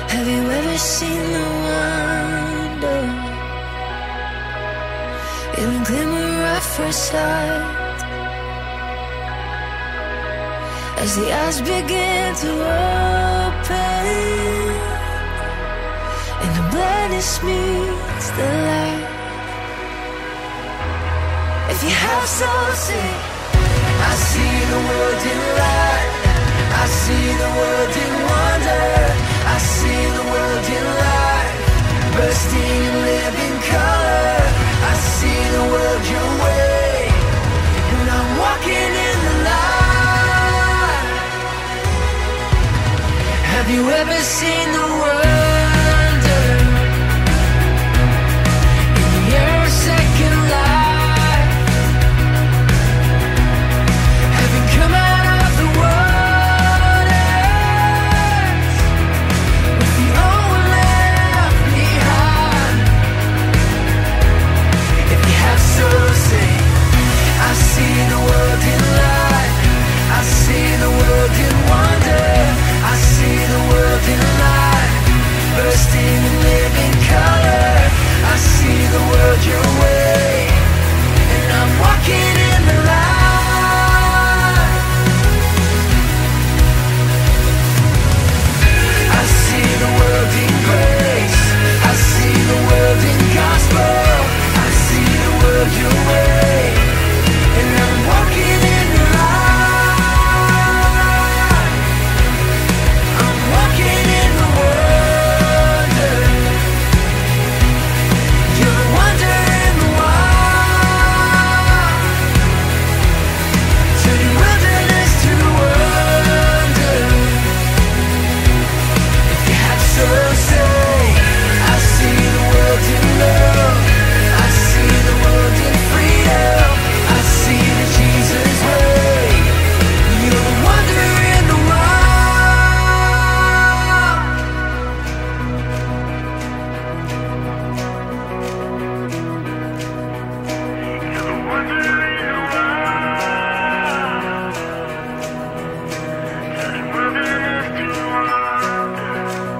Have you ever seen the wonder in the glimmer of first sight? As the eyes begin to open and the blindness meets the light. If you have soul, say, I see the world in light. I see the world in wonder. I see the world in light, bursting in living color. I see the world your way, and I'm walking in the light. Have you ever seen the wonder in your second life? Having come out of the waters with the old one left behind. If you have soul, say, I see the world in light. I see the world in wonder. I see the world in light, bursting in living color. I see the world your way, and I'm walking in the light. I see the world in grace. I see the world in gospel. I see the world your way, and I'm walking in the light. I'm walking in the wonder. You're the wonder in the wild, turning wilderness to wonder. If you have soul, say, I see the world in love. I see the world in freedom. I see the Jesus way. You're the wonder in the wild. You're the wonder in the wild, turning wilderness to wonder.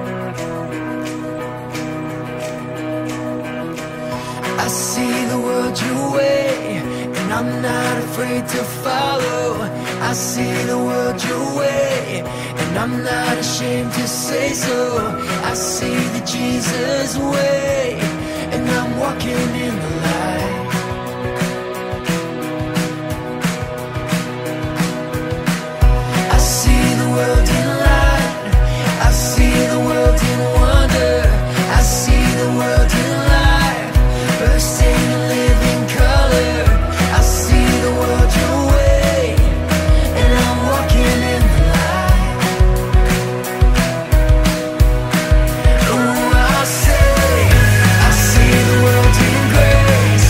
I see the world your way, and I'm not afraid to follow. I see the world your way, and I'm not ashamed to say so. I see the Jesus way, and I'm walking in the light. I see the world in light. I see the world in wonder. I see the world in light, bursting in living color. I see the world your way, and I'm walking in the light. Oh, I'll say, I see the world in grace.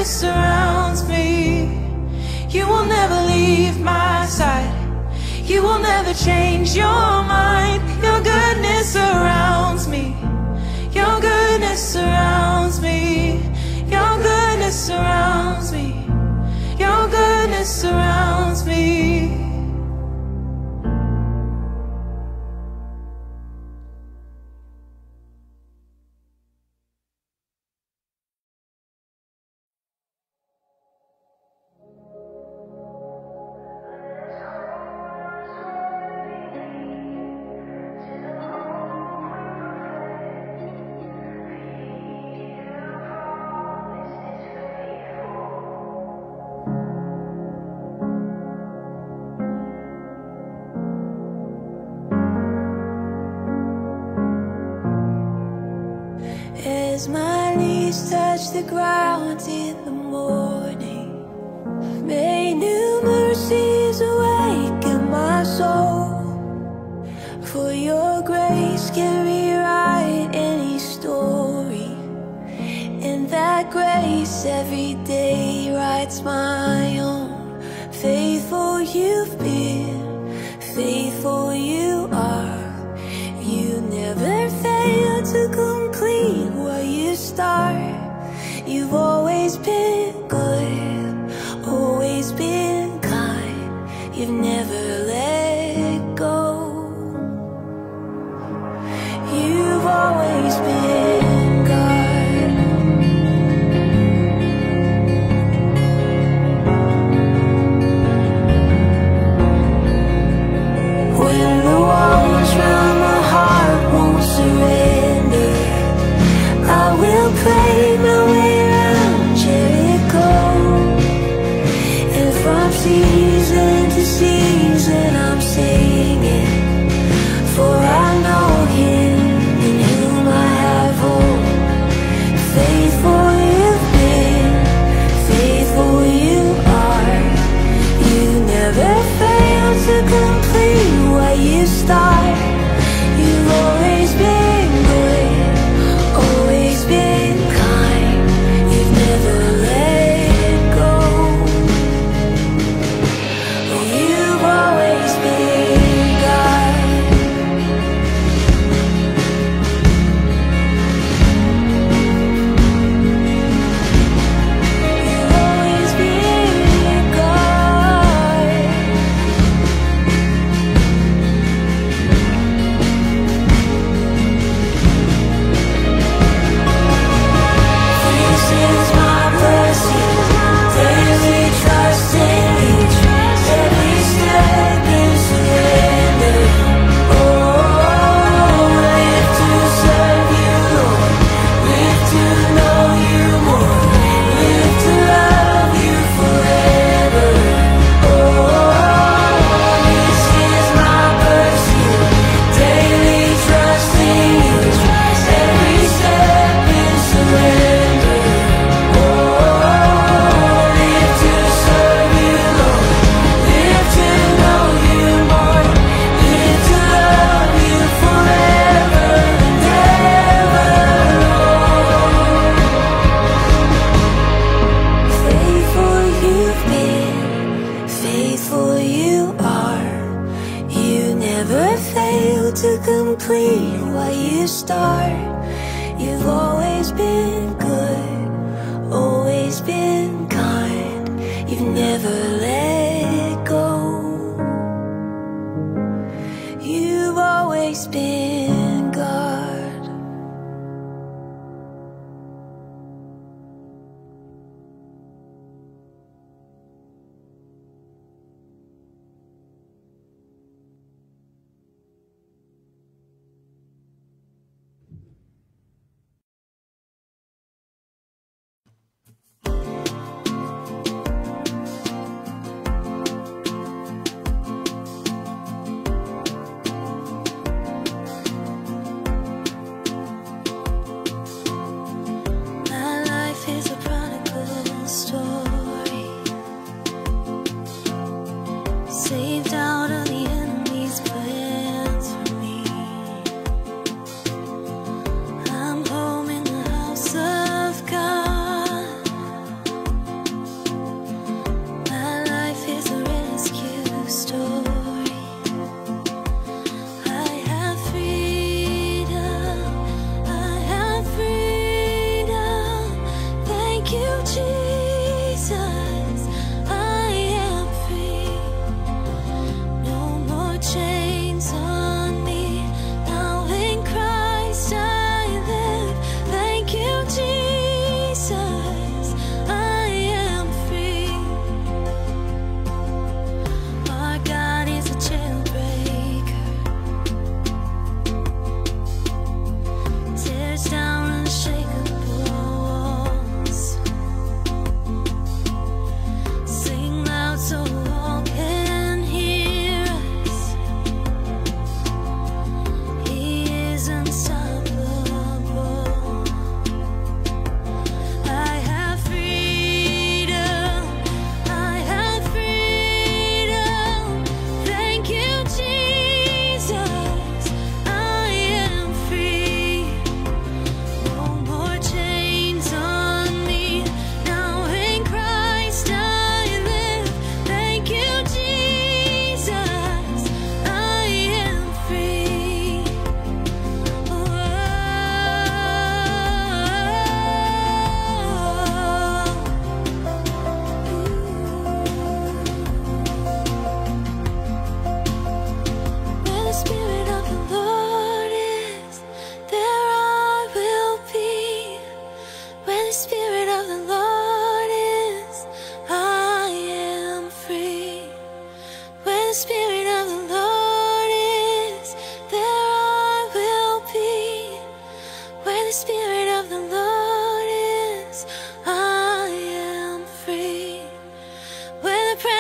surrounds me. You will never leave my side. You will never change your mind. Your goodness surrounds me. Your goodness surrounds me. Your goodness surrounds me. Your goodness surrounds me. As my knees touch the ground in the morning, may new mercies awaken my soul. For your grace can rewrite any story, and that grace every day writes my own. Faithful you've been, faithful you are. You never fail to complete what you start. You've always been good, always been kind. You've never let go. You've always been God. When the walls round my heart won't surrender, I will pray my way around Jericho. And from season to season I'm singing, for I know Him in whom I have hope. Faithful you've been, faithful you are. You never fail to complete what you start. You've always been good, always been kind. You've never let go. You've always been God. You've always been God. This is my blessing, daily trust in each, every step in surrender. Oh, live to serve you, Lord, live to know you more, live to love you forever. Oh, this is my pursuit, daily trust in each, every step in surrender. Live to serve you, Lord, live to know you more, live to love you forever and ever. Faithful you've been, faithful you are. You never fail to complete what you start. You've always been good, always been kind. You've never let go. You've always been God.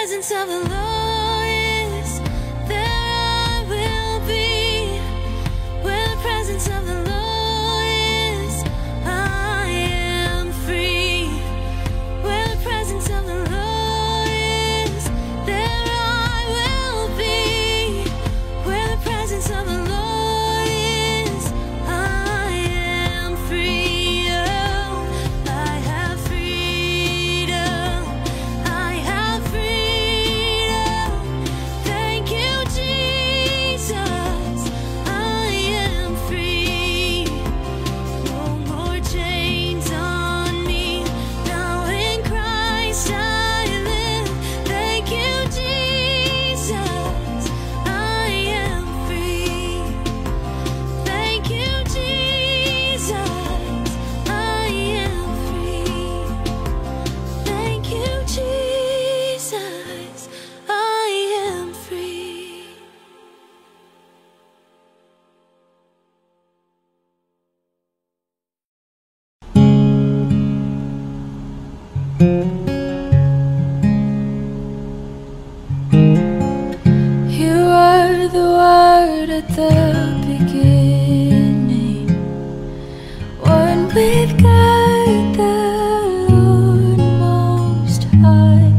presence of the Lord is, there I will be. Where the presence of the Lord is, I am free. Where the presence of the Lord is, there I will be. Where the presence of the Lord is, I am free. Oh, I have freedom. I have freedom. Thank you, Jesus. I am free. No more chains on me. Now in Christ I live. Thank you, Jesus. I am free. Thank you, Jesus. I am free. Thank you, Jesus. I am free. You are the Word at the beginning, one with God the Lord Most High.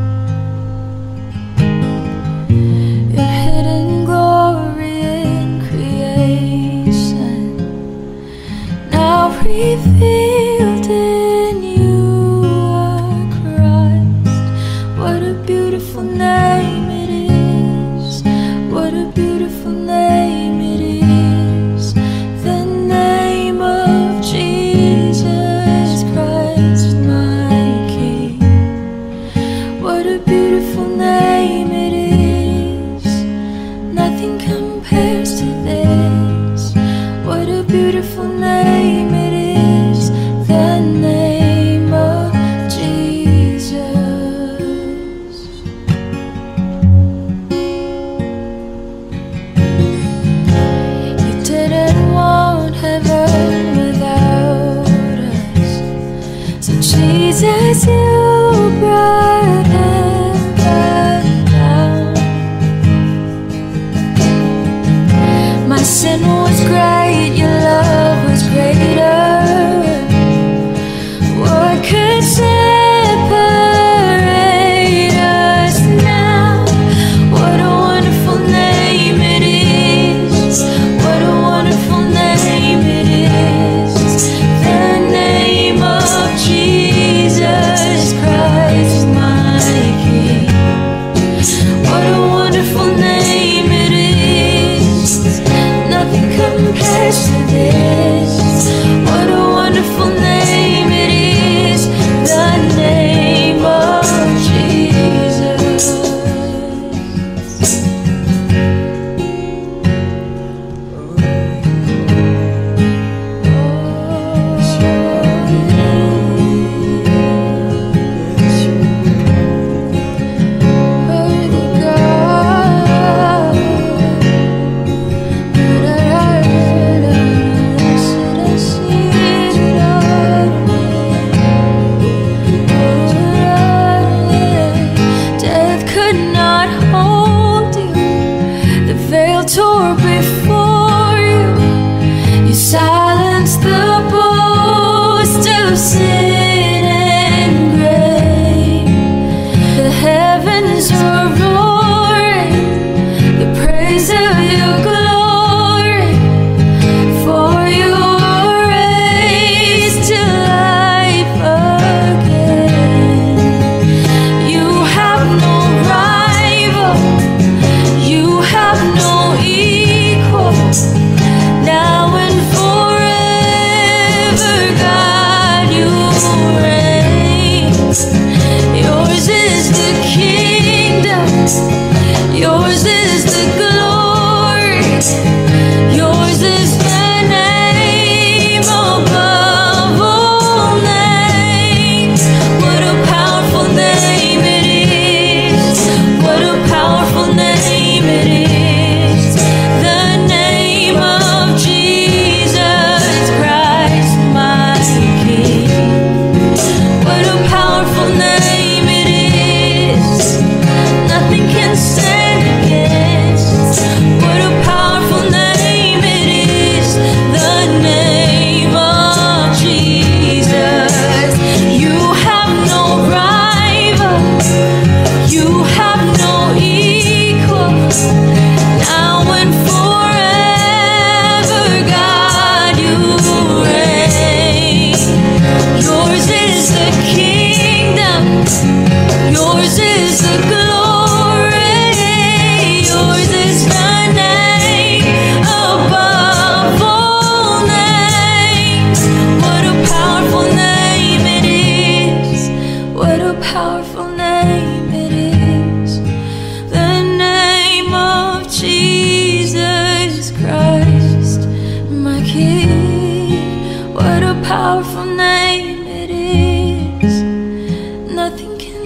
Your hidden glory in creation, now revealed in you are Christ. What a beautiful name it is. What a beautiful name it is. The name of Jesus Christ, my King. What a beautiful name it is. Nothing compares to this. What a beautiful name it is. The name of Jesus. You didn't want heaven without us, so Jesus, you brought heaven down. My sin was great, your love was greater. What could separate us now? What a wonderful name it is. What a wonderful name it is. The name of Jesus Christ, my King. What a wonderful name it is. Nothing compares to this. What a wonderful name it is. The name of Jesus. Worthy God. Death could not hold you. The veil tore before you. You silenced the boast of sin and grave. The heavens are roaring the praise of your glory. For you are raised to life again. You have no rival. You have no equal. Now and forever, God, you reign. Yours is the kingdom. Yours is the glory. Yours is the name above all names. What a powerful name it is. What a powerful name it is. The name of Jesus Christ, my King. What a powerful name it is.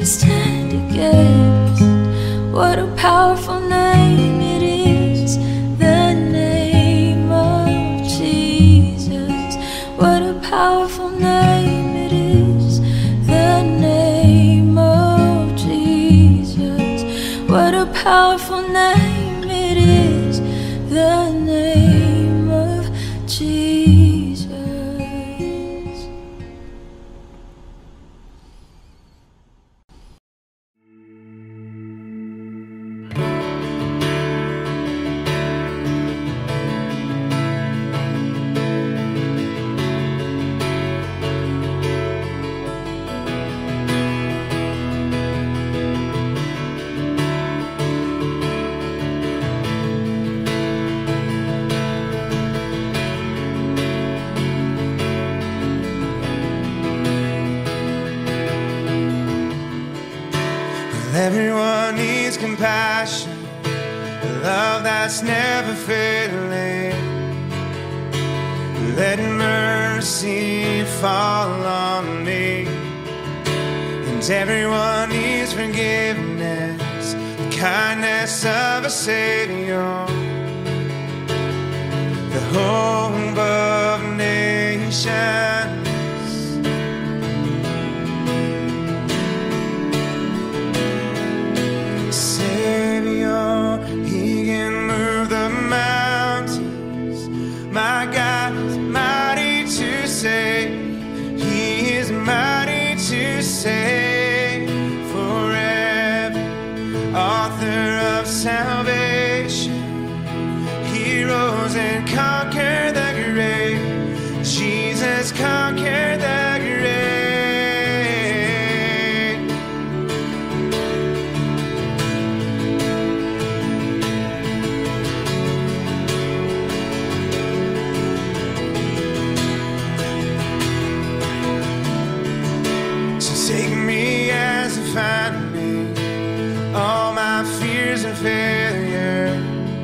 can stand against? What a powerful name it is, the name of Jesus. What a powerful name it is, the name of Jesus. What a powerful name it is, the name of Jesus. Everyone needs compassion, a love that's never failing. Let mercy fall on me. And everyone needs forgiveness, the kindness of a Savior, the hope of nations. My God is mighty to save. He is mighty to save forever. Author of salvation, He rose and conquered the grave. Jesus conquered the grave. Take me as you find me, all my fears and failures.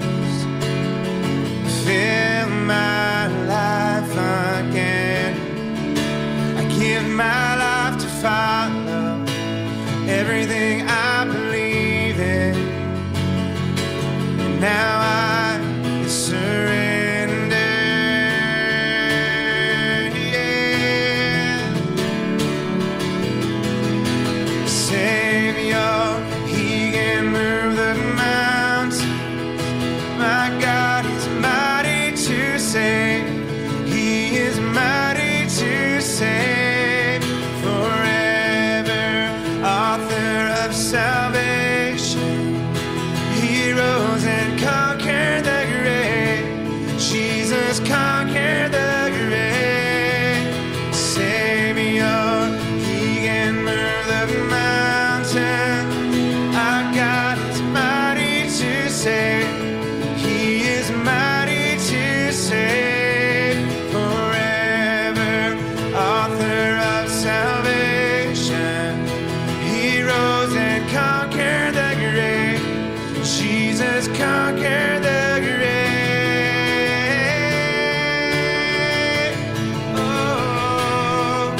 Fill my life again. I give my life to follow everything I believe in. And now I surrender. He is mighty to save forever. Author of salvation, He rose and conquered the grave. Jesus conquered the grave. Savior, He can move the mountain. Our God is mighty to save. He is mighty to save forever. Author of salvation, He rose and conquered the grave. Jesus conquered the grave. Oh.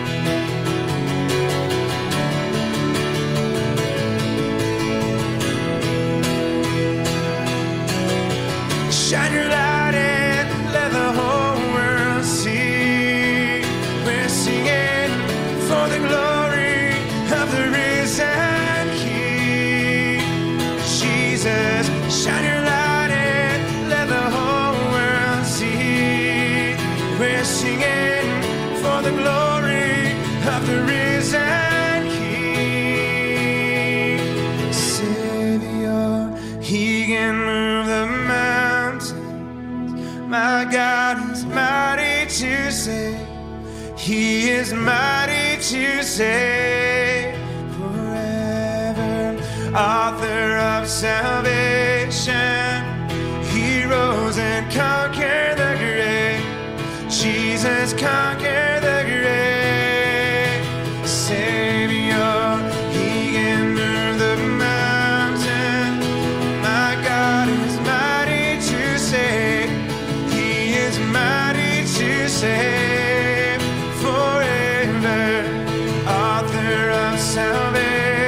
Shine your light and let the whole world see. We're singing for the glory of the risen King. Jesus, shine your light and let the whole world see. We're singing for the glory of the risen King. Savior, He can move the mountains. My God is mighty to save. He is mighty to save forever. Author of salvation, He rose and conquered the grave. Jesus conquered the grave. Savior, He can move the mountain. My God is mighty to save. He is mighty to save forever. Author of salvation,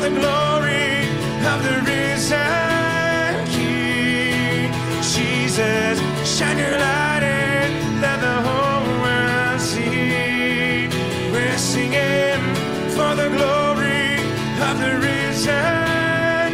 the glory of the risen King. Jesus, shine your light and let the whole world see. We're singing for the glory of the risen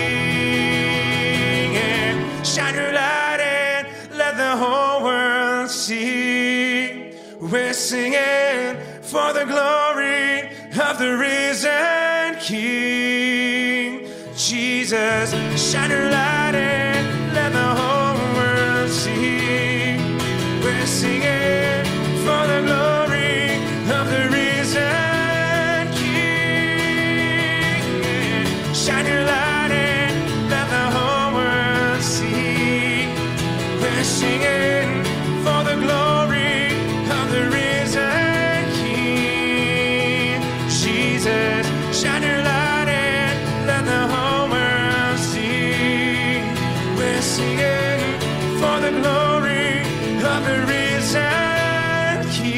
King. And shine your light and let the whole world see. We're singing for the glory of the risen King. Jesus, shine your light and let the whole world see. We're singing for the glory of the risen King. Shine your light and let the whole world see. We're singing for the glory of the risen King. Jesus, shine your light and let the whole world see. We're singing for the glory of the risen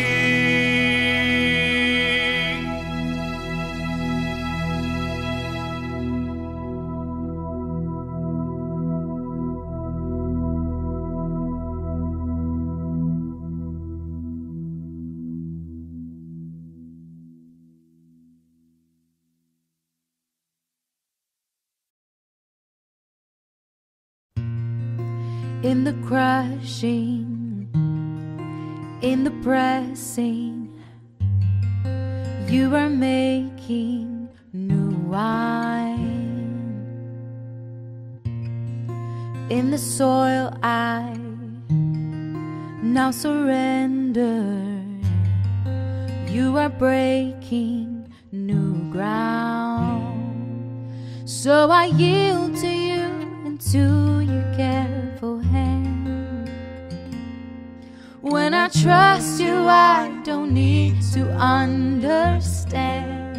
King. In the crushing, in the pressing, you are making new wine. In the soil I now surrender, you are breaking new ground. So I yield to you and to your careful hand. When I trust you, I don't need to understand.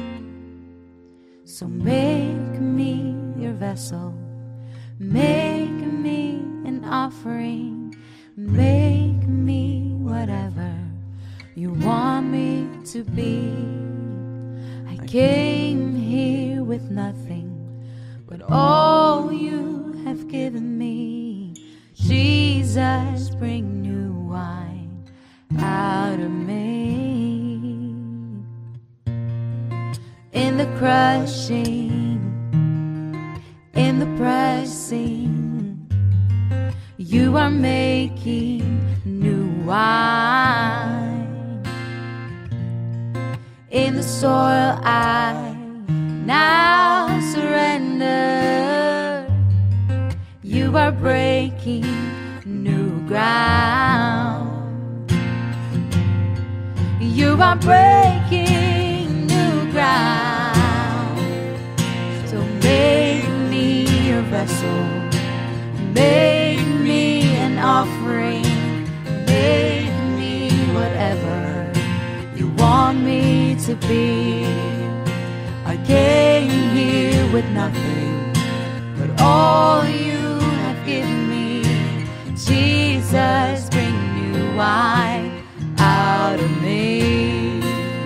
So make me your vessel, make me an offering, make me whatever you want me to be. I came here with nothing but all you have given me. Jesus, bring new wine out of me. In the crushing, in the pressing, you are making new wine. In the soil I now surrender, you are breaking new ground. You are breaking new ground. So make me your vessel, make me an offering, make me whatever you want me to be. I came here with nothing but all you have given me. Jesus, bring new wine out of me.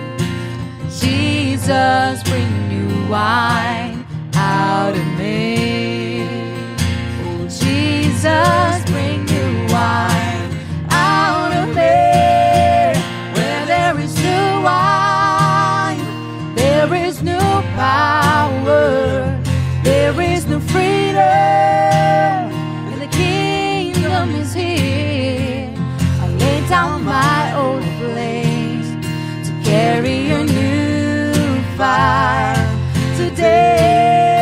Jesus, bring new wine out of me. Oh, Jesus, bring new wine out of me. Where there is new wine, there is new power, there is new freedom, and the kingdom is here. I lay down my old place to carry your new fire today.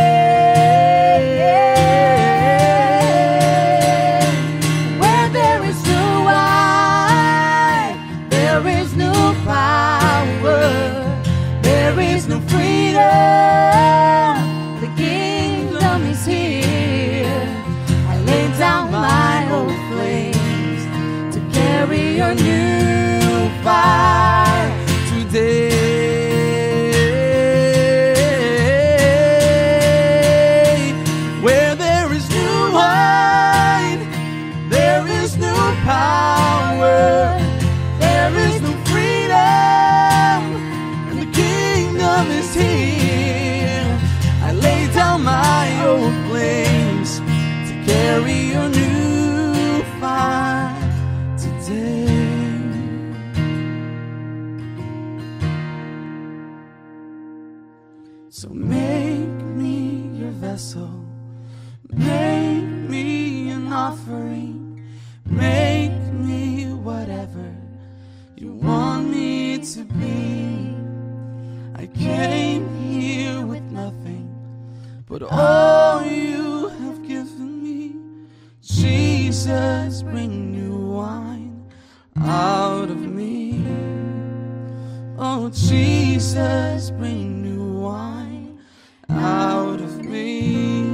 Where there is new wine, there is new power, there is no freedom, the kingdom is here. I lay down my old place to carry your new fire today. Where there is new wine, there is new power, there is no freedom, and the kingdom is here. So make me your vessel, make me an offering, make me whatever you want me to be. I came here with nothing but all you have given me. Jesus, bring new wine out of me. Oh, Jesus, bring new wine out of me.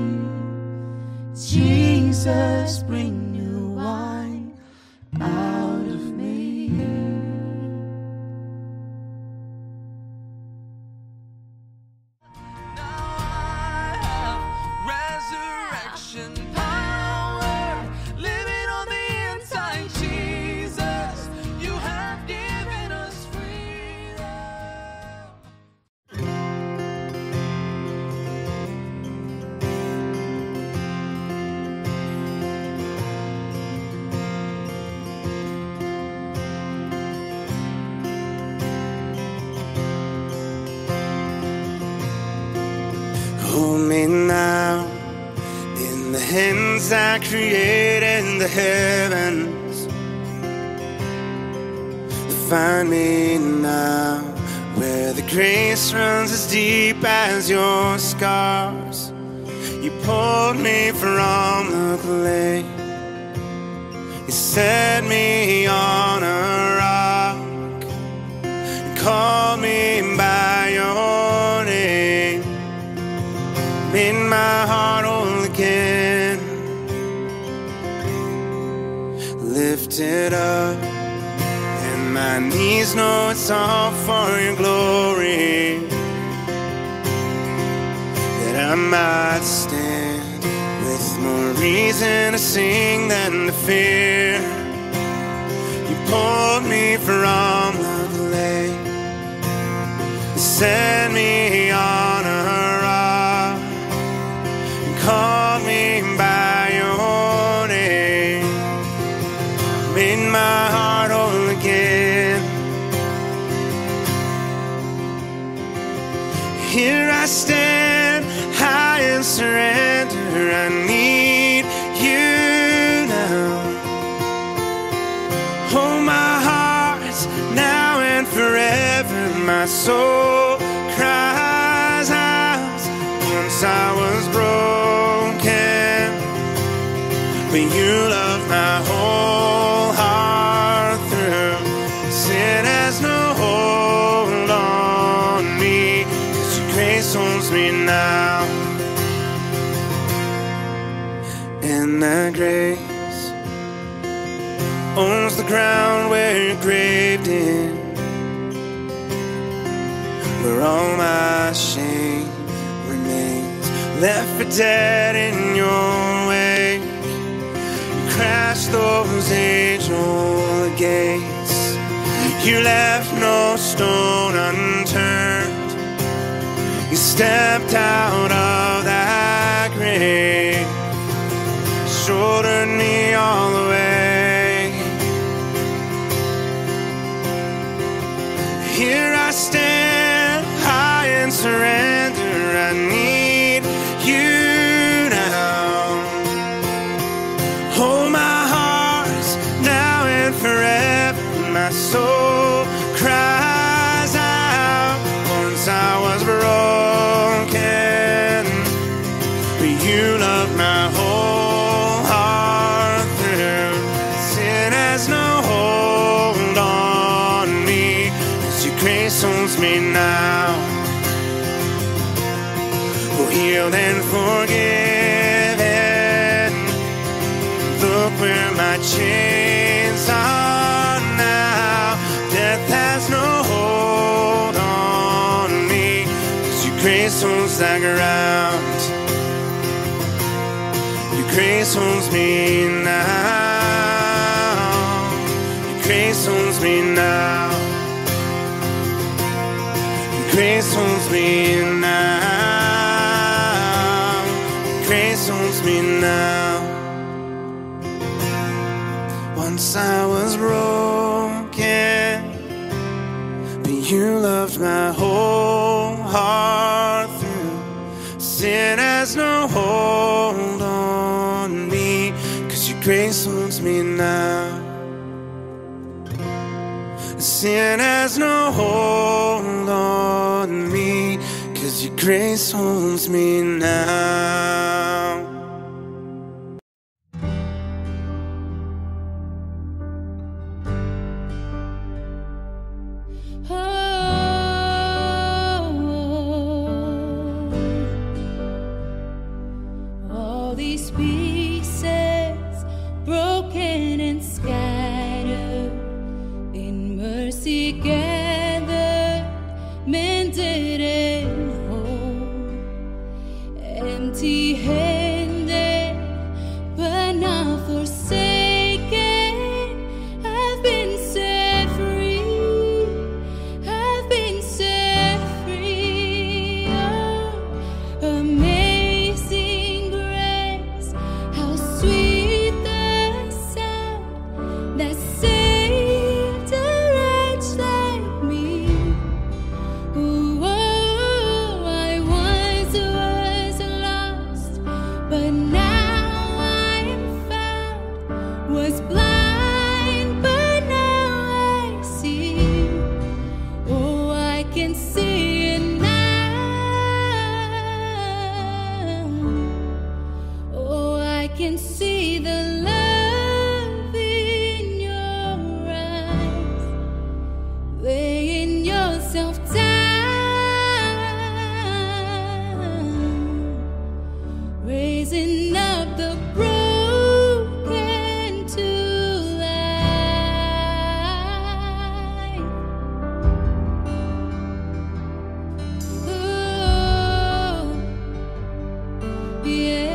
Jesus, bring new wine out of me. Now I have resurrection power living on the inside. Jesus, you have given us freedom. Hold me now in the hands that created the heavens. Find me now where the grace runs as deep as your scars. You pulled me from the clay. You set me on a rock and called me by your name. Made my heart whole again. Lifted up, and my knees know it's all for your glory. That I might stand with more reason to sing than to fear. You pulled me from the clay, you set me on a rock, called me by your name, made my heart whole again. Here I stand, high and surrender. I need you now. Hold my heart now and forever. My soul cries out. Once I was broken, but you love my whole heart through. Sin has no hold on me, 'cause your grace owns me now. And that grace owns the ground where you're graved in, where all my shame remains, left for dead in your wake. You crashed those age-old gates. You left no stone unturned. You stepped out of that grave, shouldered me all the way. Here I stand, high and surrender. I need you now. Hold my heart now and forever. My soul cries out. Once I was broken, but you love my whole heart through. Sin has no hold on me, 'cause your grace owns me now. Oh, healed and forgiven. Look where my chains are now. Death has no hold on me, 'cause your grace owns the ground. Your grace owns me now. Your grace owns me now. Your grace owns me now. Your grace owns me now. Once I was broken, but you loved my whole heart through. Sin has no hold on me, 'cause your grace owns me now. Sin has no hold on me, 'cause your grace owns me now. All these pieces broken and scattered, in mercy gathered, mended and whole, empty-handed but not forsaken. I've been set free, I've been set free. Oh, amazing grace, how sweet the sound that saved a wretch like me. Ooh, oh, I once was lost, but now I am found. Was blind, but now I see. Oh, I can see it now. Oh, I can see the love in your eyes, laying yourself down, raising up the broken to life. Oh, yeah.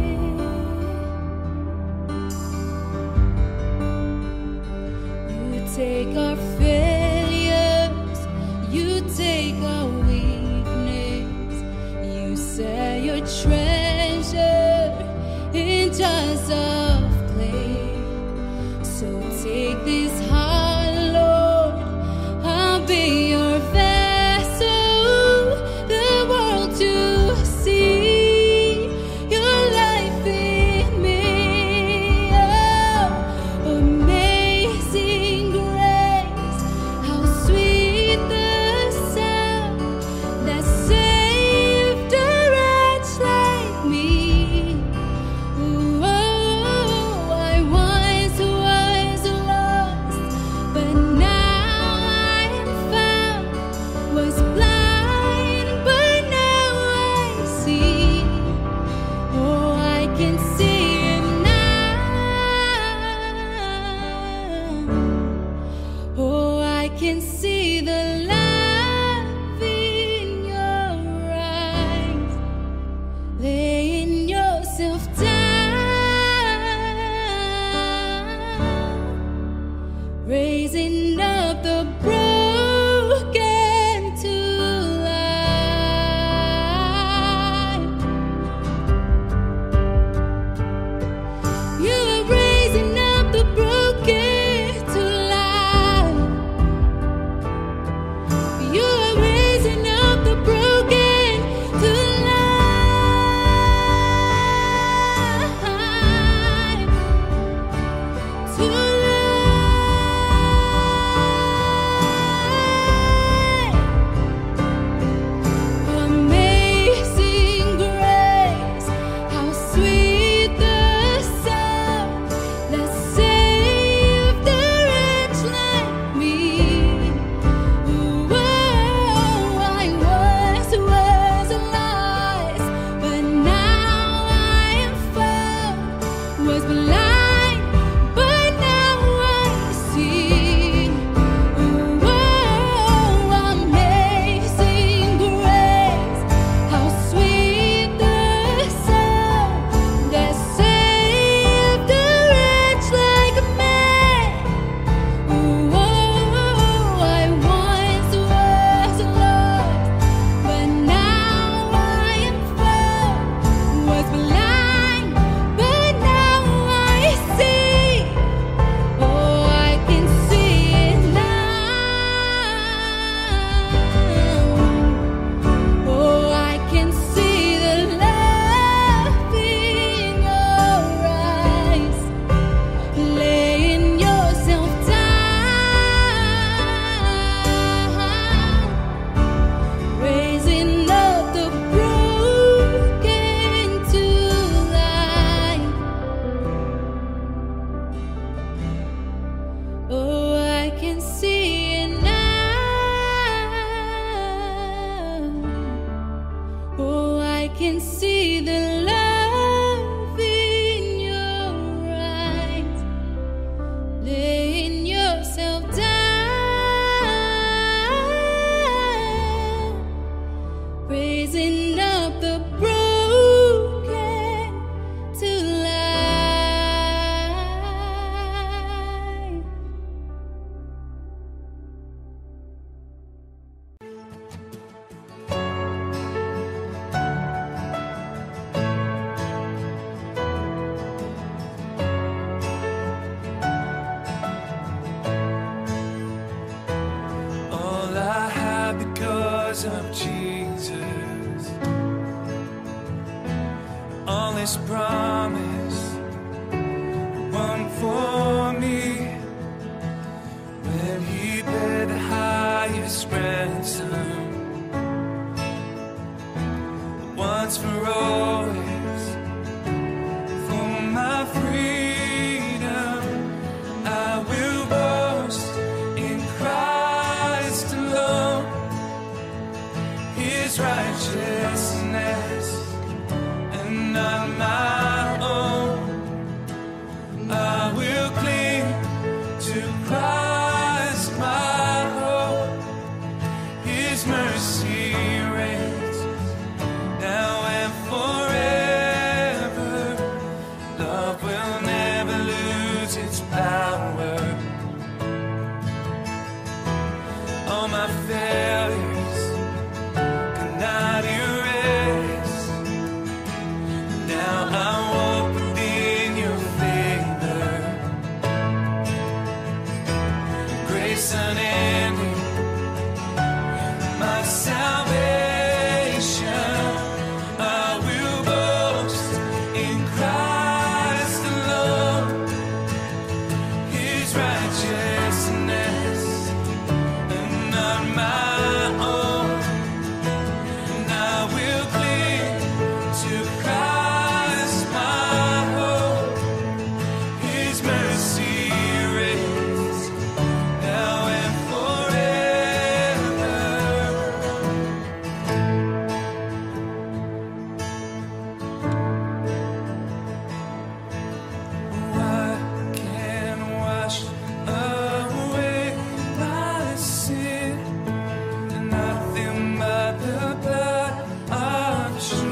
You take our failures, you take our weakness, you set your treasure in jars of clay. So take this heart, Lord, I'll be your vessel, the world to see your life in me. Oh, amazing grace, how sweet the sound that saved a wretch like me. Ooh, oh, I once was lost, can see the love in your eyes, laying yourself down, raising up the broken to life. All I have because of Jesus. All His promise won for me when He paid the highest ransom. Once for always, for my freedom, I will boast in Christ alone. His righteousness and not my own. I will cling to Christ my hope. His mercy reigns now and forever. Love will never lose its power. All my failures cannot erase. Now I walk within your favor. Grace unending, my salvation. I will boast in Christ alone. His righteousness and not my own. And I will cling to Christ my hope. His mercy reigns now and forever. What can wash away my sin? Nothing but the blood of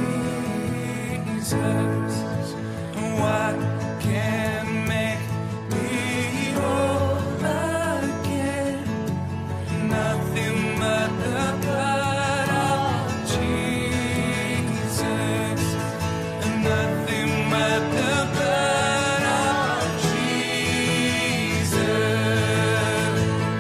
Jesus. What can make me whole again? Nothing but the blood of Jesus. Nothing but the blood of Jesus.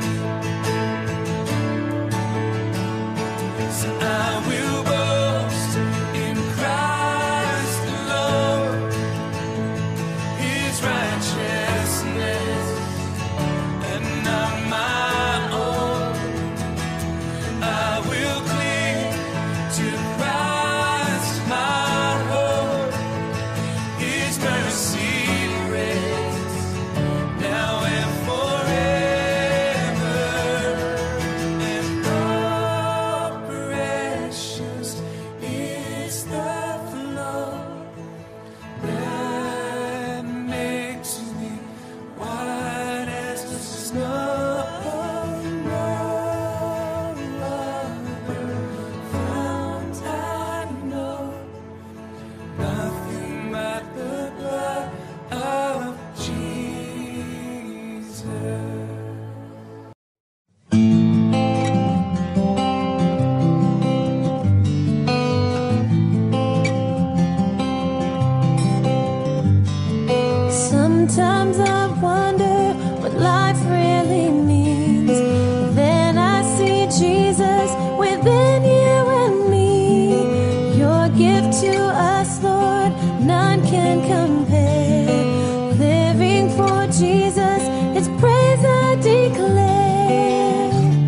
So I will boast in Christ alone. His righteousness and not my own. I will cling to Christ my hope. His mercy reigns now and forever. And all precious is the flow that makes me white as the snow. No other fount I know. Nothing but the blood of Jesus. Sometimes I wonder what life really means. Then I see Jesus within you and me. Your gift to us, Lord, none can compare. Living for Jesus, His praise I declare.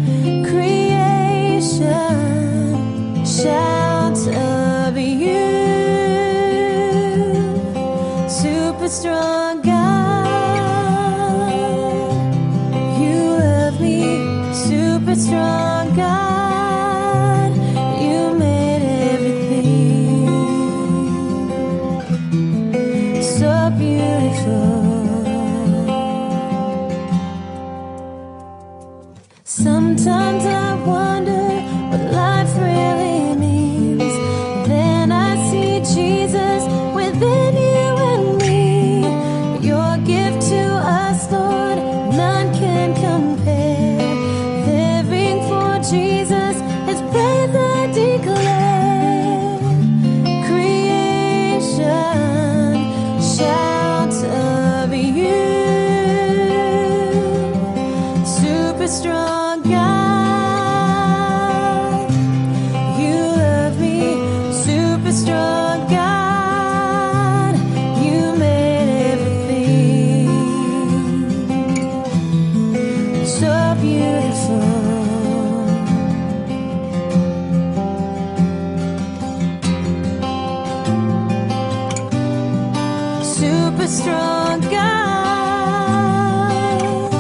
Creation shouts of you. Super strong God, you love me. Super strong God, you made everything. with faith I declare, creation shouts of you. Super strong God, you love me. Super strong God, you made everything so beautiful. Super strong God,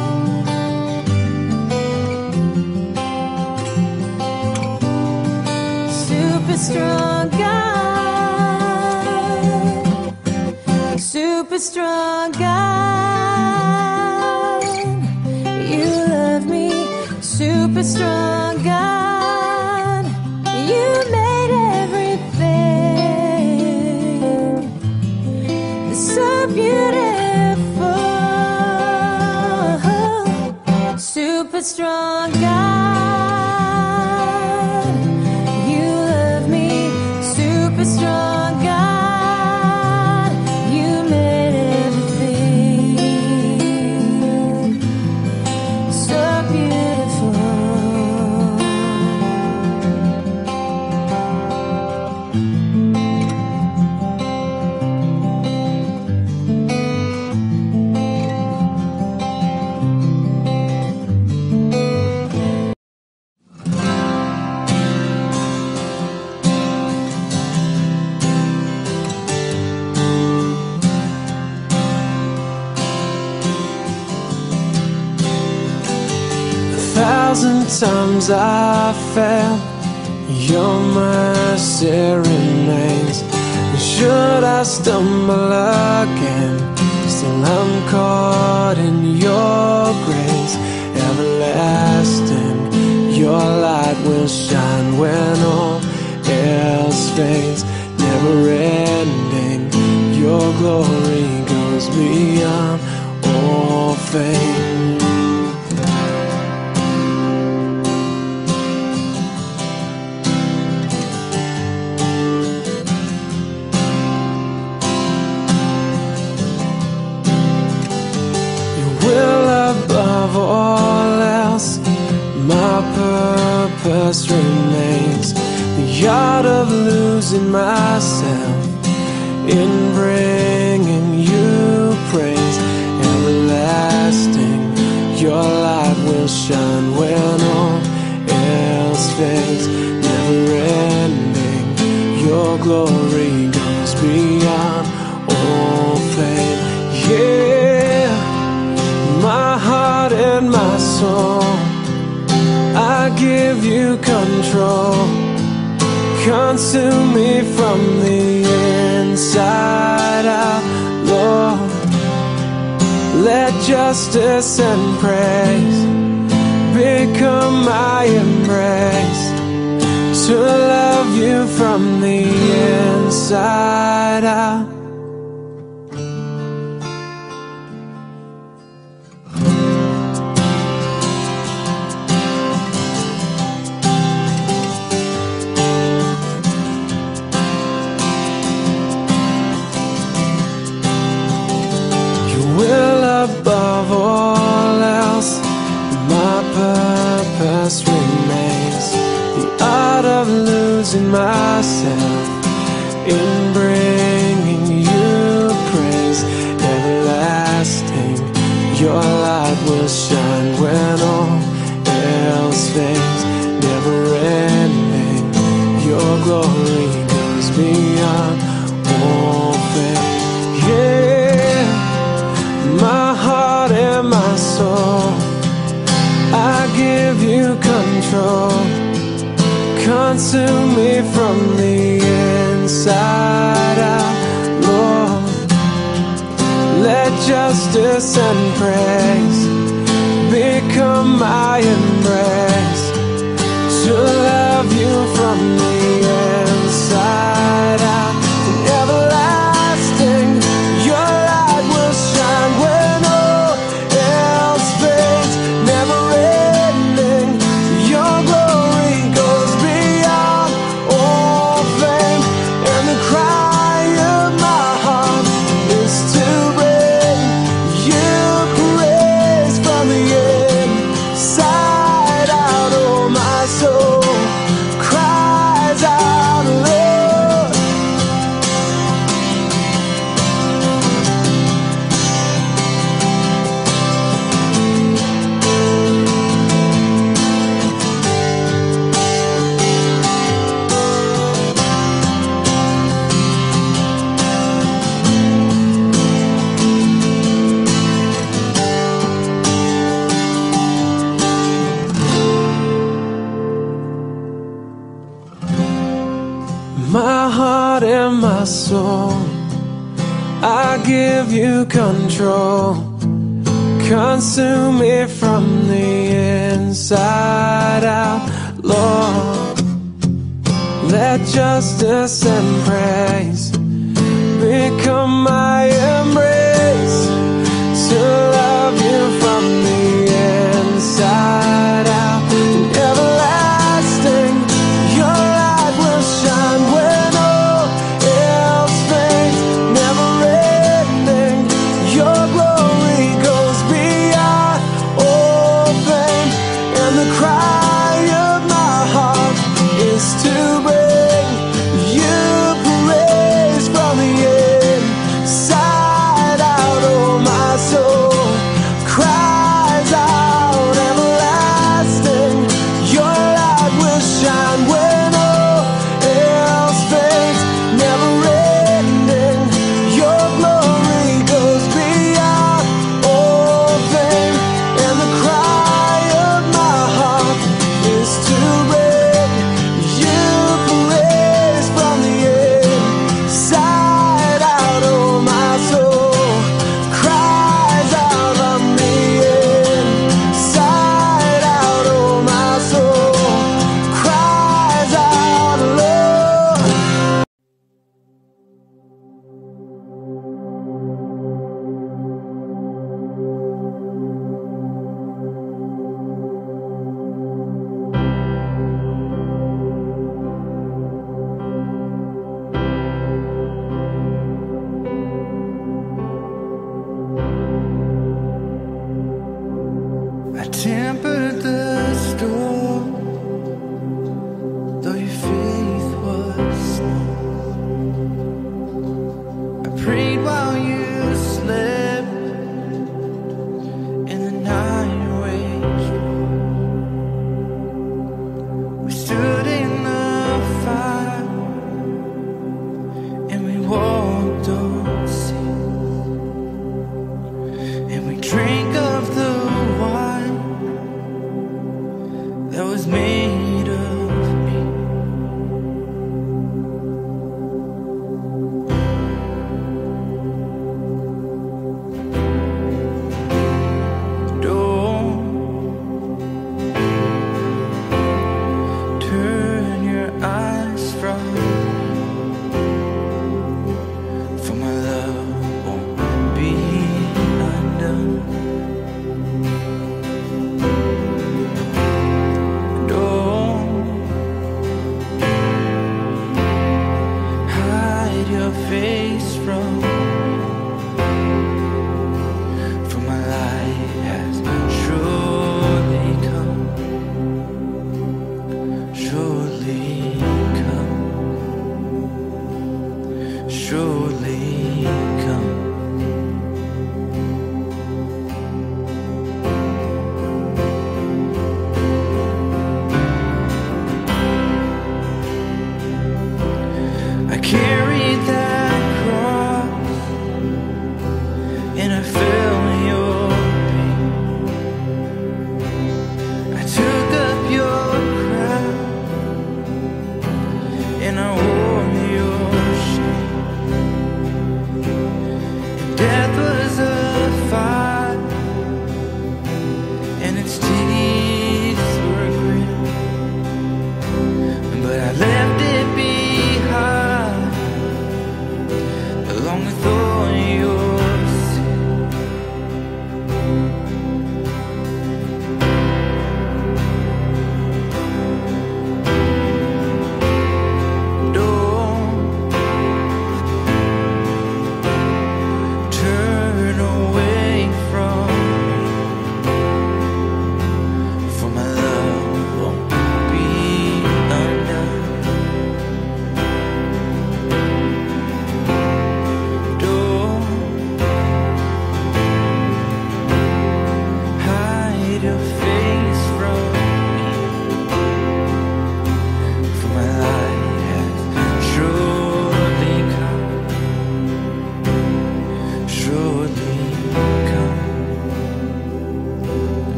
super strong God, super strong God, you love me. Super strong God, you made everything so beautiful. Super strong God, you love me. Super strong God, you made everything so beautiful. Thousand times I fell, your mercy remains. Should I stumble again, still I'm caught in your grace. Everlasting, your light will shine when all else fades. Never ending, your glory goes beyond all fame. Above all else, my purpose remains. The art of losing myself in bringing you praise. Everlasting, your light will shine when all else fades. Never ending, your glory goes beyond all fame. Yeah, my heart and my soul, I give you control. Consume me from the inside out, Lord. Let justice and praise become my embrace, to love you from the inside out. Above all else, my purpose remains. The art of losing myself in bringing you praise. Everlasting, your light will shine when all else fades. Never ending, your glory goes beyond all fame. Yeah, my heart and my soul, I give you control. Consume me from the inside out, Lord. Let justice and praise become my embrace, to love you from the inside out. Everlasting, your light will shine when all else fades. Never ending, your glory goes beyond. my heart and my soul, I give you control. Consume me from the inside out, Lord. Let justice and praise become my embrace, to love you from the inside out. And everlasting, your light will shine when all else fades. Never ending, your glory goes beyond all fame. And the cry of my heart is to bring you praise from the inside out. Oh, my soul cries out. Everlasting, your light will shine when all else fades. Never ending, your glory goes beyond all fame. And the cry of my heart is to bring you praise from the inside out. Oh, my soul cries out from the inside out. Oh, my soul cries out, Lord. I tempered the storm, though your faith was small. I prayed while you slept, and the night waged war. We stood in the fire, and we walked on sea, and we drank of the wine that was made of me. Don't turn your eyes from me, for my love won't be undone. Don't hide your face from me, for my light has surely come, surely come, surely come. I carried that cross, and I felt your pain. I took up your crown, and I wore your shame. Death was a fight, and its teeth were grim, but I left it behind, along with all your sin. Don't turn away from me, for my love won't be undone.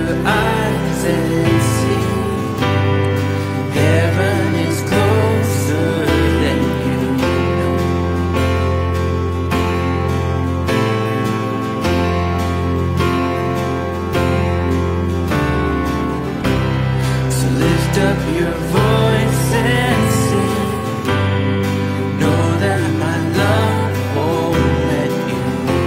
your eyes and see. Heaven is closer than you know. So lift up your voice and sing. Know that my love won't let you go.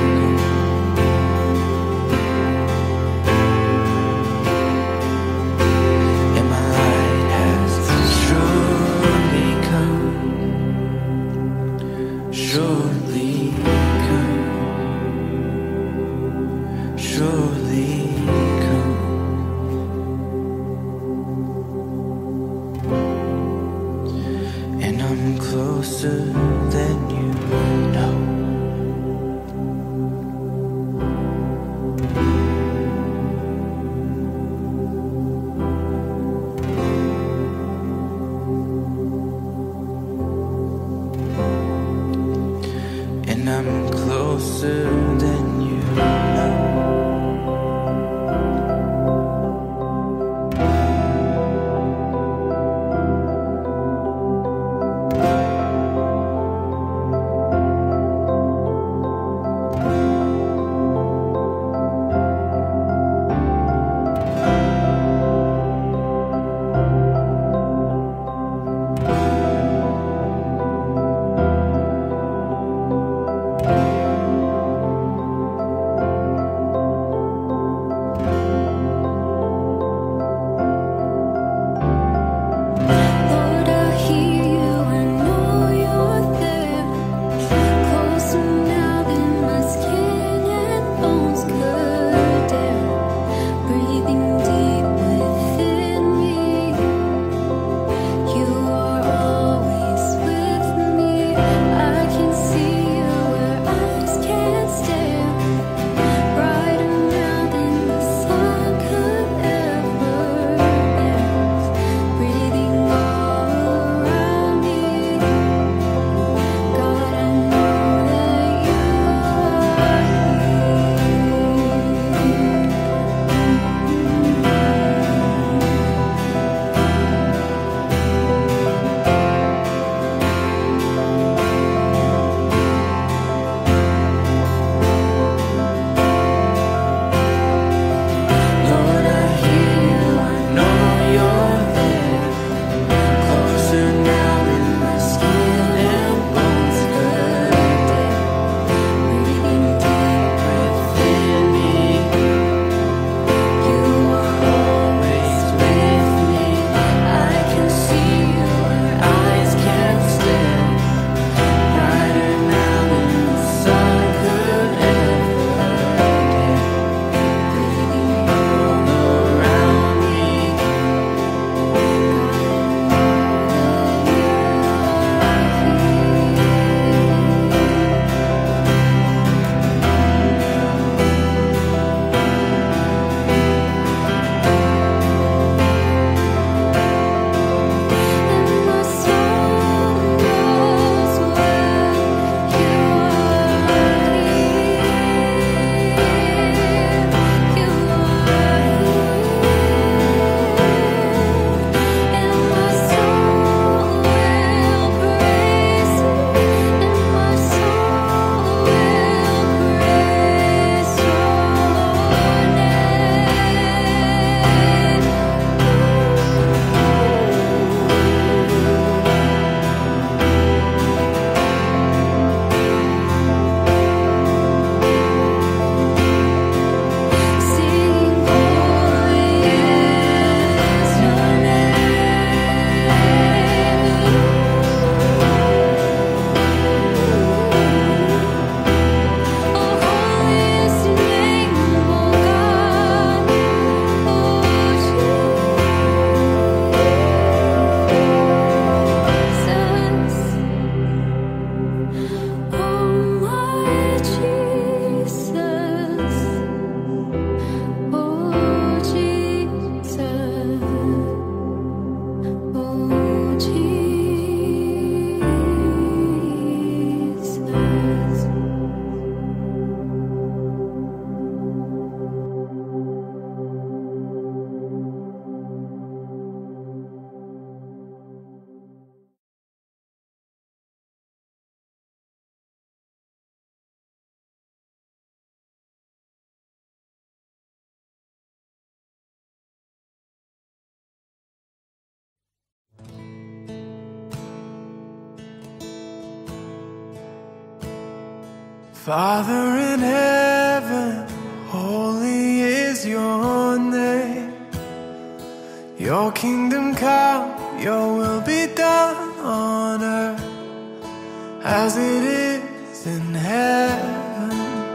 Father in heaven, holy is your name. Your kingdom come, your will be done on earth as it is in heaven.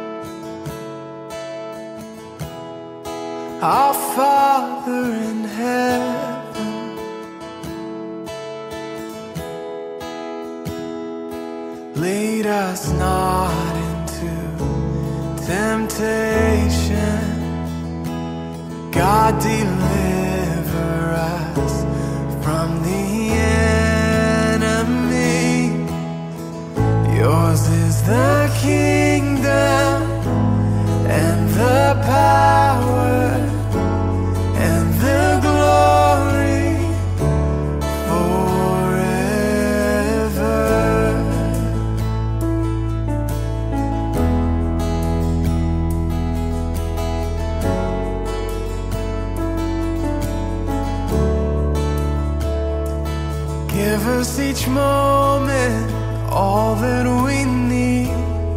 Our Father in heaven, lead us not into temptation. God, deliver us from the enemy. Yours is the kingdom and the power and the glory forever. Give us each moment all that we need.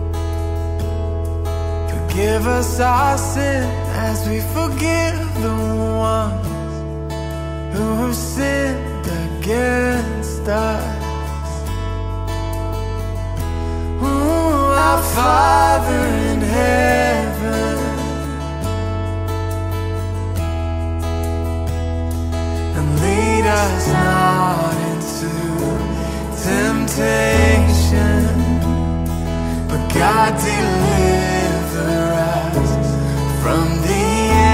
Forgive us our sin as we forgive the ones who have sinned against us. Ooh, our Father in heaven, and lead us not into temptation, but God, deliver us from the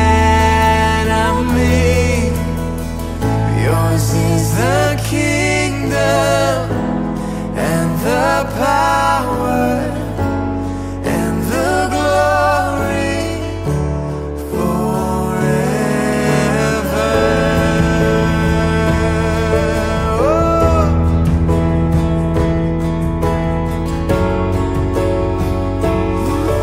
enemy. Yours is the kingdom and the power and the glory forever. Oh.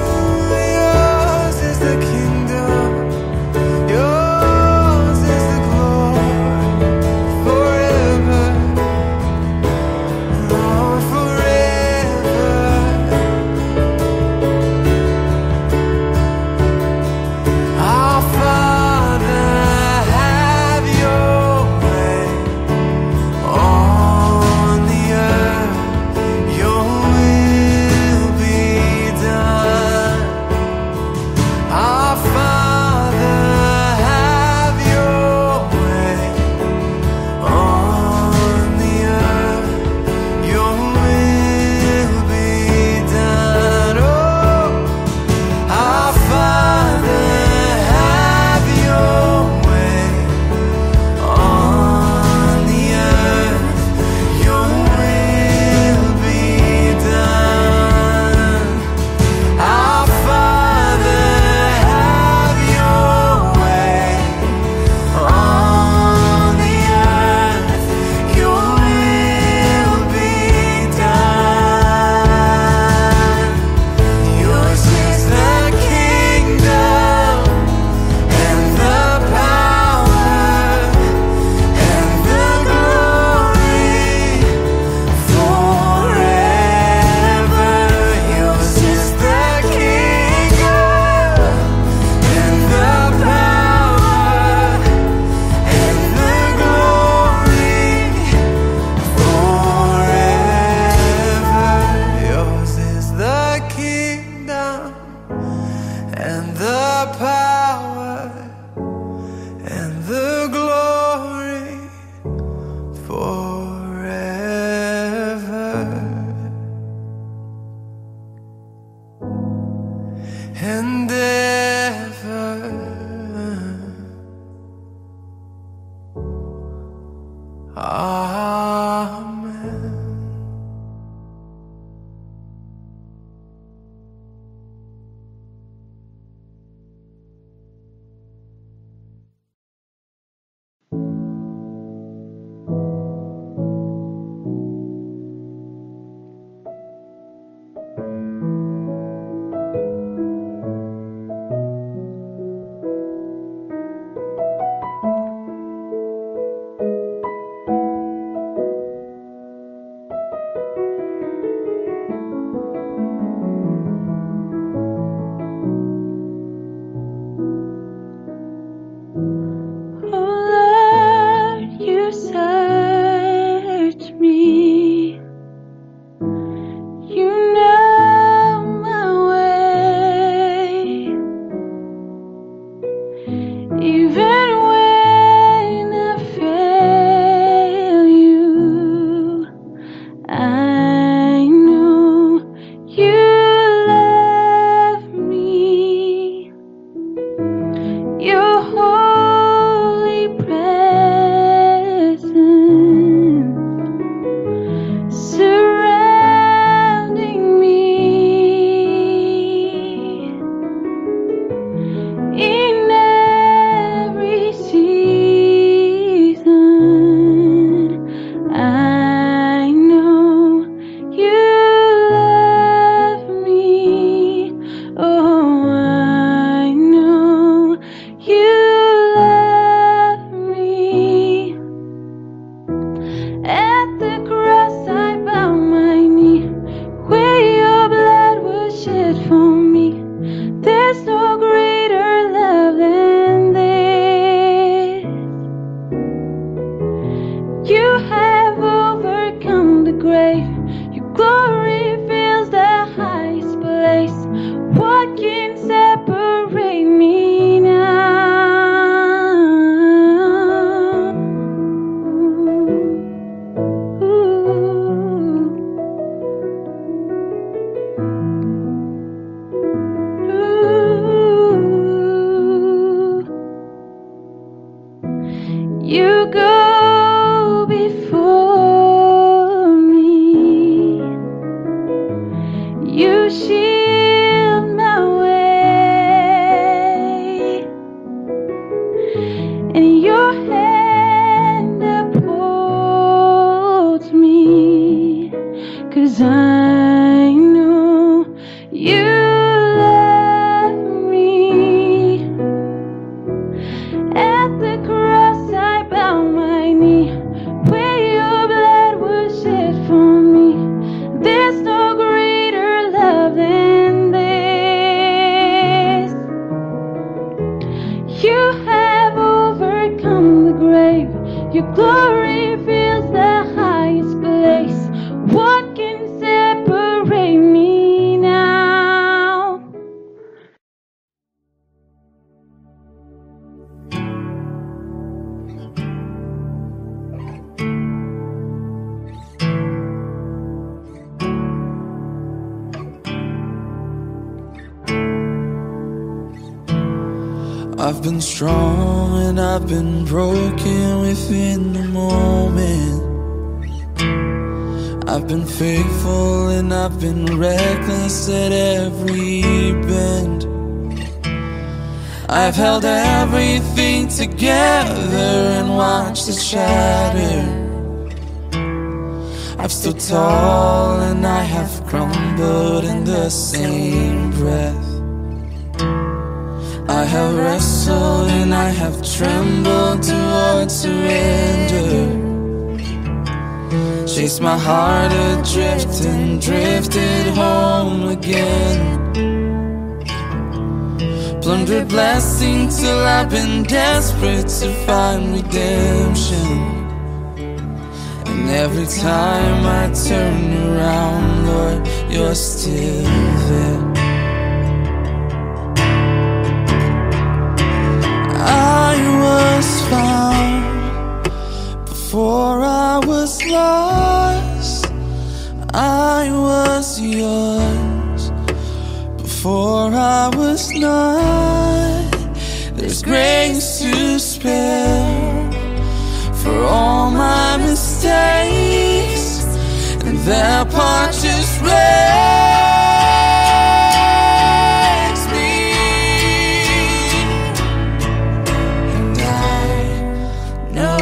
You go before me. You shield my way, and your hand upholds me, 'cause I know you love me. At the cross I bow my knee, where your blood was shed for me. There's no greater love than this. You have overcome the grave. Your glory fills the highest place. What can separate me now? I've been strong and I've been broken within the moment. I've been faithful and I've been reckless at every bend. I've held everything together and watched it shatter. I've stood tall and I have crumbled in the same breath. I have wrestled and I have trembled towards surrender. Chased my heart adrift and drifted home again. Plundered blessing till I've been desperate to find redemption. And every time I turn around, Lord, you're still there. I was found before I was lost. I was yours before I was not. There's grace to spare for all my mistakes, and that part just breaks me. And I know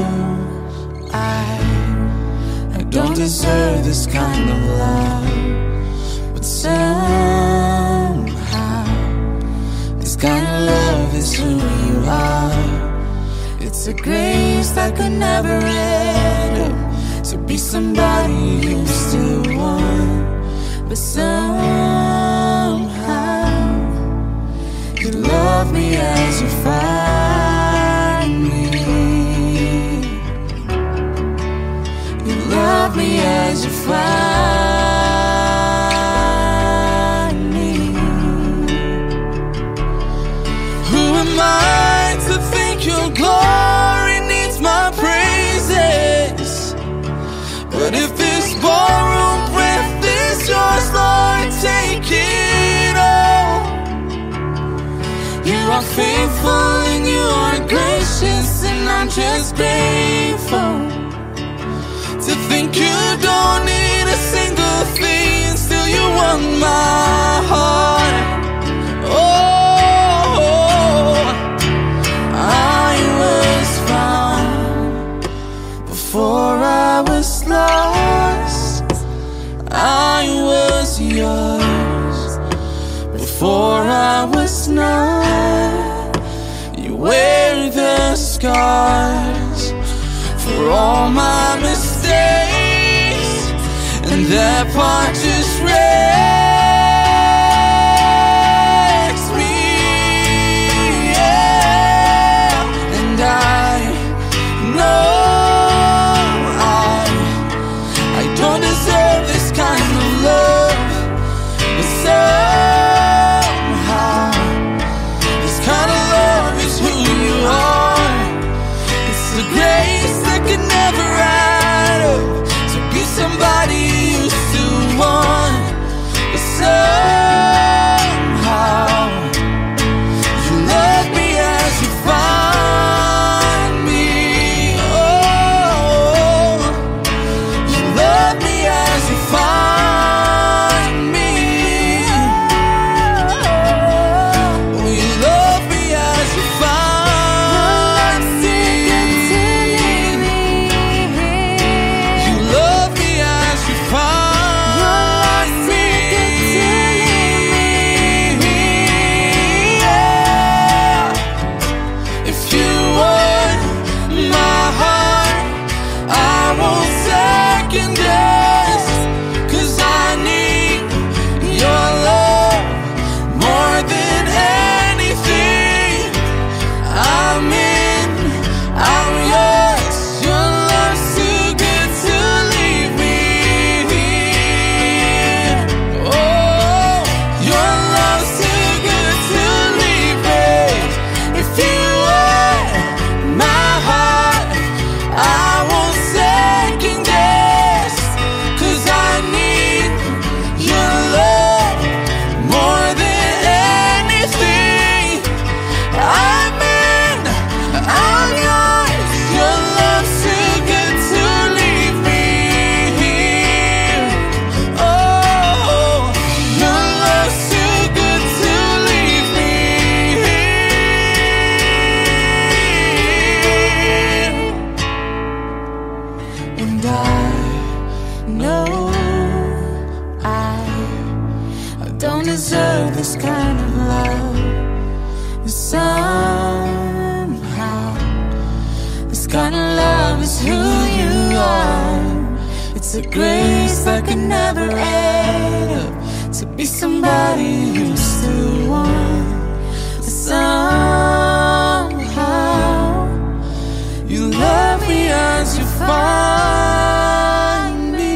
I don't deserve this kind of love, but somehow this kind of love is who you are. It's a grace that could never end, to be somebody you still want, but somehow you love me as you find me. You love me as you find me. Who am I to think your glory needs my praises? But if this ballroom breath is yours, Lord, take it all. You are faithful and you are gracious, and I'm just grateful to think you don't need a single thing, still you want my heart. Oh, I was found before I was lost. I was yours before I was not. You wear the scars for all my mistakes, and that part just wrecks me. Yeah. And I know I don't deserve this kind of love, but somehow this kind of love is who you are. It's the grace that can never add up, to be somebody you still want. kind of love is who you are. It's a grace that can never add up, to be somebody you still want. But somehow you love me as you find me.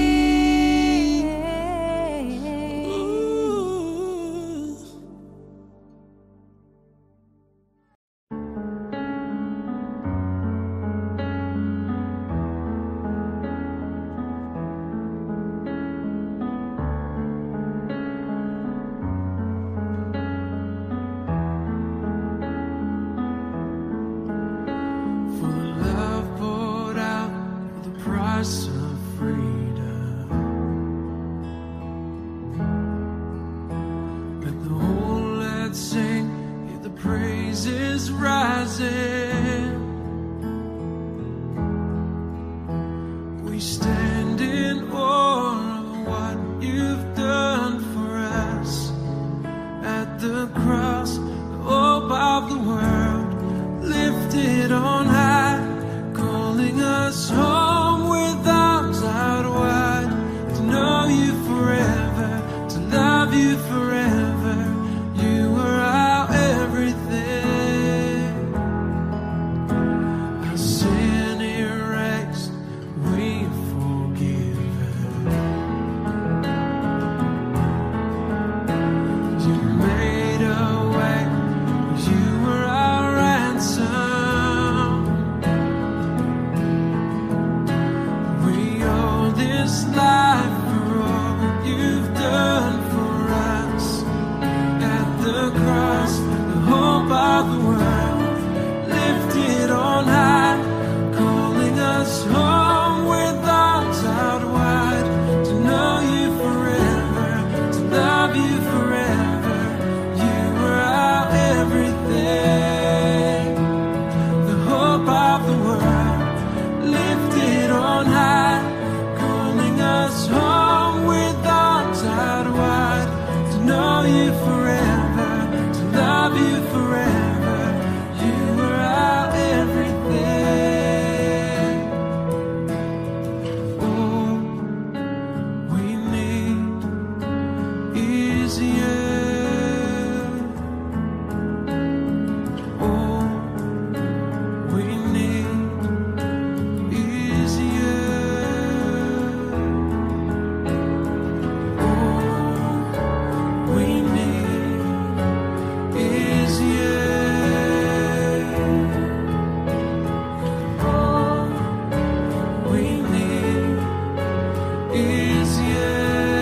Of freedom, let the whole earth sing, hear the praises rising. We stand in awe of what you've done for us at the cross. The hope of the world lifted on high, calling us home. You forever, you were our everything. Our sin erased, we forgiven. You made a way, you were our ransom. We owe this life for all you've done. The cross, the hope of the world, lifted on high, calling us home with arms out wide, to know you forever, to love you forever. You were our everything. The hope of the world, lifted on high, calling us home with arms out wide, to know you forever. Love you forever, you were our everything. All we need is you. All we need is you. All we need is you. All we need is you.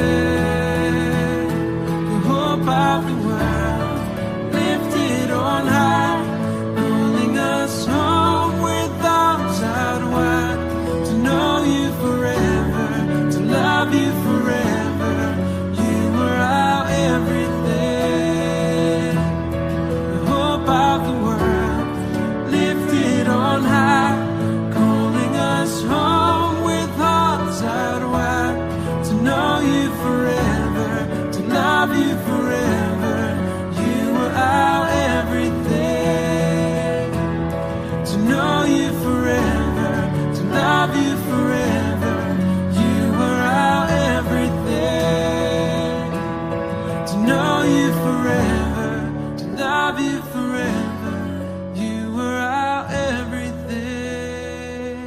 The hope of the world lifted on high, calling us home with arms out wide, to know you forever, to love you forever. You were our everything. Of the world lifted on high, calling us home with hearts out wide, to know you forever, to love you forever. You were our everything. To know you forever, to love you forever. You were our everything. To know you forever, to love you forever. You were our everything.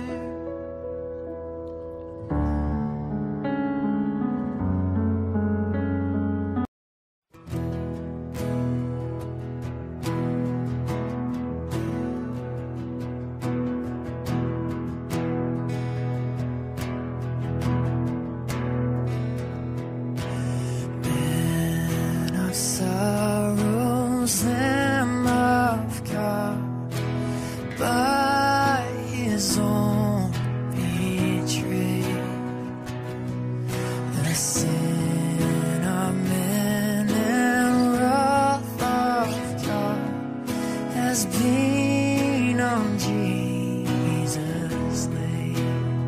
Man of sorrows, Lamb of God, by his own betrayed, the sin of men and wrath of God has been on Jesus laid.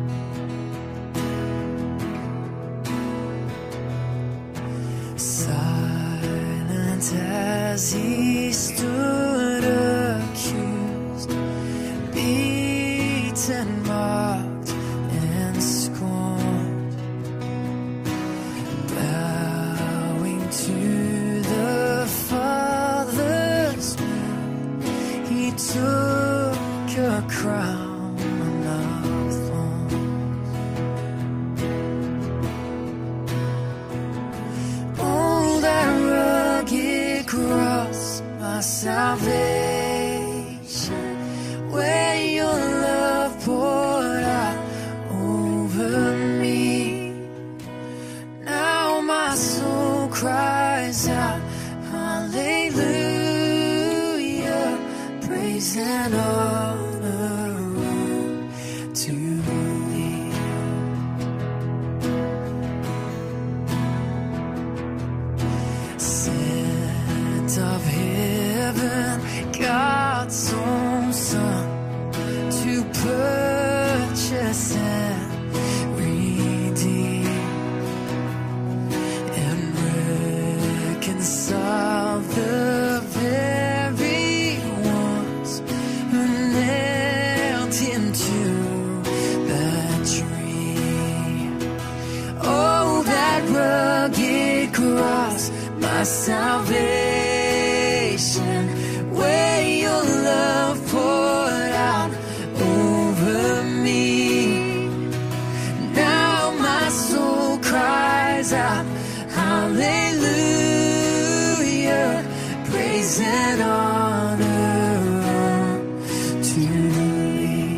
Silent as he stood accused, beaten and mocked and scorned, bowing to the Father's will, he took a crown of thorns. Oh, that rugged cross, my salvation, where your love poured out over me. Now my soul cries out, hallelujah, praise and honor to thee. Sent of heaven, God's own Son, to purchase and redeem and reconcile the very ones who nailed him to that tree. Oh, that rugged cross, my salvation, where your love poured out over me. Now my soul cries out, hallelujah, praise and honor to thee.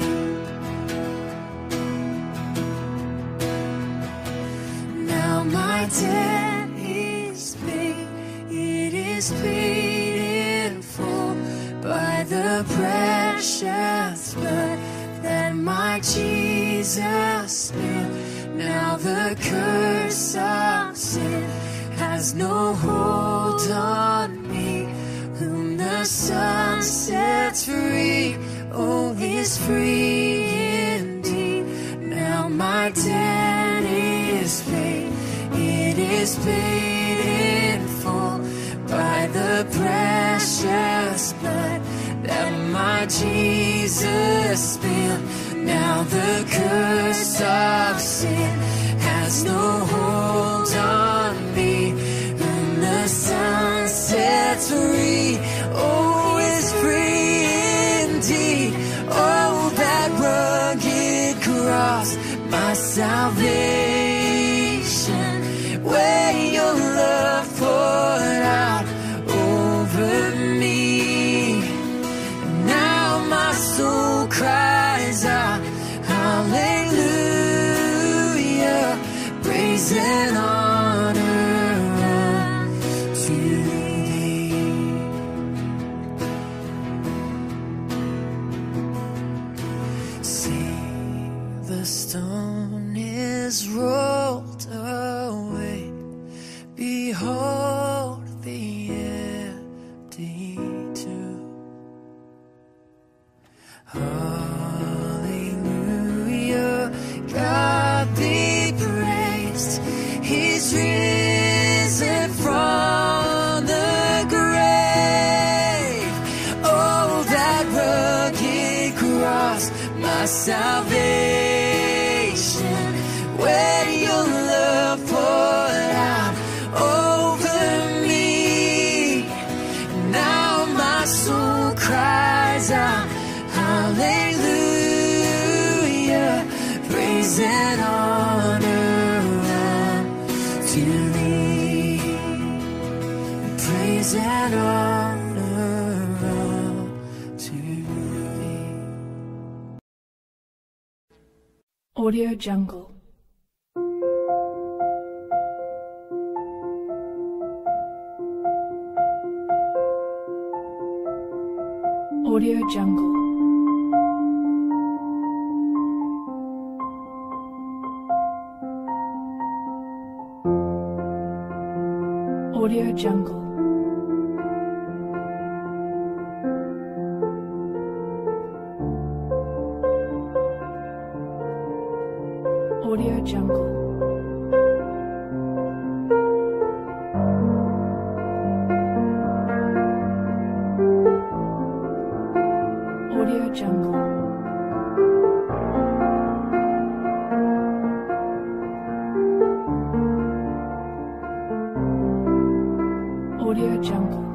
Now my debt is paid, it is paid in full by the precious blood that my Jesus spilled. Now the curse of sin has no hold on me. Whom the Son sets free, oh, is free indeed. Now my debt is paid, it is paid in full by the precious blood that my Jesus spilled. Now the curse of sin has no hold on me. Whom the Son sets free, oh, is free indeed. Oh, that rugged cross, my salvation, where your love poured out over me. Now my soul cries out, hallelujah, praise and honor to thee. See, the stone is rolled away, behold the empty tomb. Hallelujah, God be praised, he's risen from the grave. Oh, that rugged cross, my salvation, where your love poured out over me. Now my soul cries out, hallelujah, praise and honor to thee. Praise and honor to thee. Audio Jungle. Audio Jungle. Audio Jungle. Audio Jungle. Audio Jungle. Audio Jungle.